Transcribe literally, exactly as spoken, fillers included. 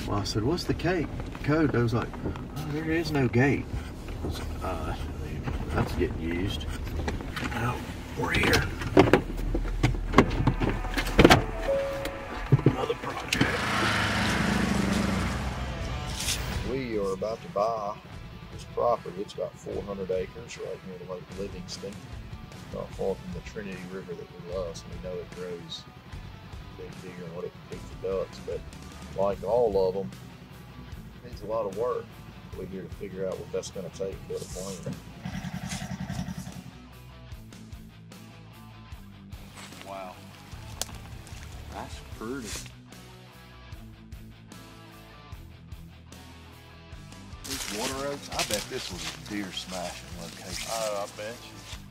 Well, I said, what's the gate code? They was like, oh, there is no gate. I was like, uh, that's getting used. Now, we're here. Another project. We are about to buy this property. It's about four hundred acres right near the Lake Livingston, not far from the Trinity River that we love, so we know it grows big bigger than what it can do for ducks. But like all of them, it needs a lot of work. We're here to figure out what that's going to take to build a plan. Wow, that's pretty. These water oaks, I bet this was a deer smashing location. Oh, I bet you.